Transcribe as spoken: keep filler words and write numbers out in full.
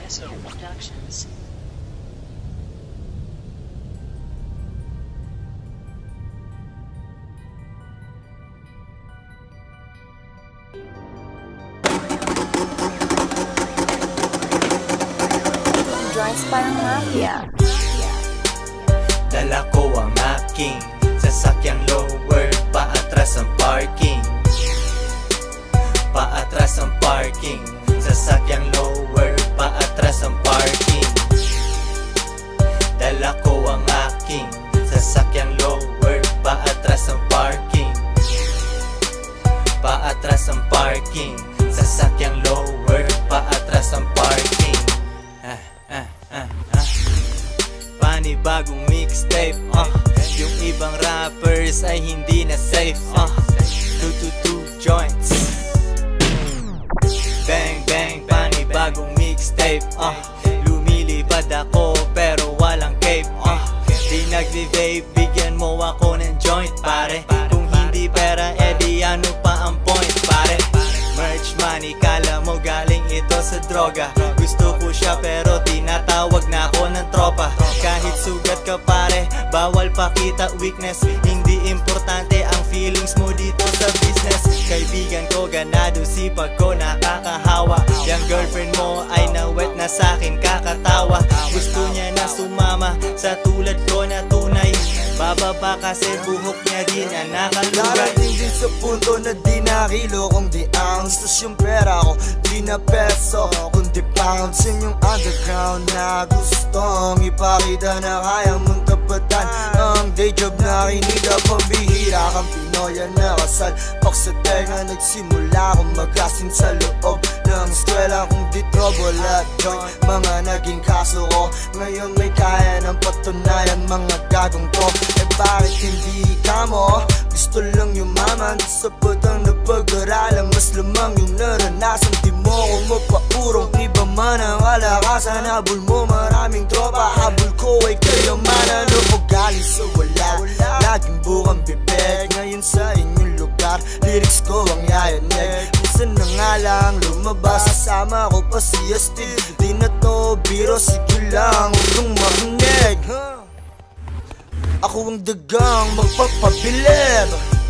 S O Productions. Joyce parang mafia. Dala ko ang aking sasakyang lower, paatras ang parking. Paatras ang parking. Sasakyang lower, paatras ang parking. Dala ko ang aking sasakyang lower, paatras ang parking. Paatras ang parking. Sasakyang lower, paatras ang parking. Ah, ah, ah, ah. Panibagong mixtape, uh. Yung ibang rappers ay hindi na safe, uh. Two to two joints. Bang bang, panibagong mixtape, uh. Lumilipad ako pero walang cape, uh. Di nagvi-vape, bigyan mo ako ng joint, pare. Kung hindi pera, edi ano pa ang point, pare. Merch money, kala mo galing ito sa droga. Gusto ko siya pero tinatawag na ako ng tropa. Kahit sugat ka pare, bawal pakita weakness. Hindi importante ang feelings mo dito sa business. Kaibigan ko ganado, sipag ko nakakahawa. Yang girlfriend mo ay nawet na sakin kakatawa. Gusto niya na sumama sa tulad ko na tunay. Bababa kasi buhok niya din na nakalugay. Darating din sa punto na di na kilo kung di ounce. Tas yung pera ko di na peso kundi pounds. Yun yung underground na gustong ipakita na kaya mong tapatan. Ang day job na kinita, pambihira kang Pinoy ang nakasal. Pak sa tenga nagsimula akong magasin sa loob ng eskwela kung di trouble at joint. Mga naging kaso ko ngayon may kaya ng patunayan mga gagong to. Eh bakit hindi ka mo? Gusto lang yumaman sa putang napag-aralan. Mas lamang yung naranasan, di mo ko mapaurong. Iba man ang kalakasan, habol mo maraming tropa. Habol ko ay kayamanan o galing sa wala. Laging bukang bibig, ngayon sa inyong lugar lyrics ko ang yayanig. Minsan na nga lang lumabas, kasama ko pa si Astig. Di na to biro, sige lang huwag kong makinig. Ako ang dagang magpapabilib.